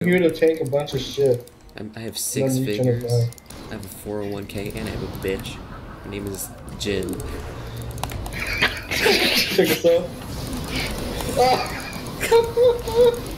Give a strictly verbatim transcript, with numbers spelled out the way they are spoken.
here to take a bunch of shit. I'm, I have six Then you figures. shouldn't die. I have a four oh one K and I have a bitch. Her name is Jhin. Check this out. Ah!